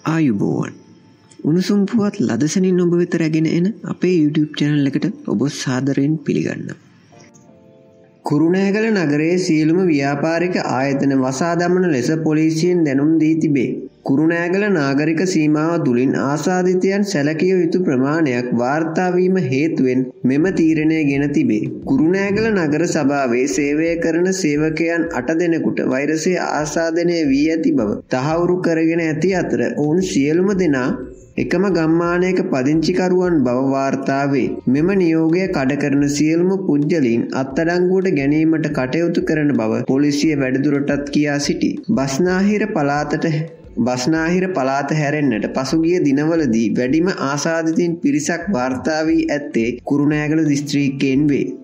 ආයුබෝවන් උණුසුම් පුවත් ලදසනින් ඔබ වෙත රැගෙන එන අපේ YouTube channel එකට ඔබ සාදරයෙන් පිළිගන්නවා. කුරුණෑගල නගරයේ සියලුම ව්‍යාපාරික ආයතන වසා දමන ලෙස පොලිසියෙන් දැනුම් දී තිබේ. කුරුණෑගල නාගරික සීමාව තුළින් ආසාදිතයන් සැලකිය යුතු ප්‍රමාණයක් වාර්තා වීම හේතුවෙන් මෙම තීරණය ගෙන තිබේ. කුරුණෑගල නගර සභාවේ සේවය කරන සේවකයන් 8 දෙනෙකුට වෛරසය ආසාදනය වී ඇති බව තහවුරු කරගෙන ඇති අතර ඔවුන් සියලුම දෙනා එකම ගම්මානයක පදිංචිකරුවන් බව වාර්තා වේ. මෙම නියෝගය කඩ කරන සියලුම පුද්ගලයන් අත්අඩංගුවට ගැනීමට කටයුතු කරන බව පොලිසිය වැඩිදුරටත් කියා සිටී. බස්නාහිර පළාත හැරෙන්නට පසුගිය දිනවලදී වැඩිම ආසාදිතයින් පිරිසක් වාර්තා වී ඇත්තේ කුරුණෑගල දිස්ත්‍රික්කයෙන් වේ.